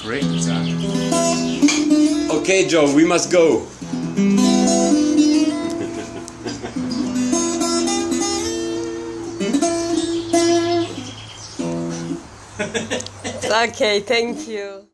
Great, Zach. Okay, Joe, we must go. Okay, thank you.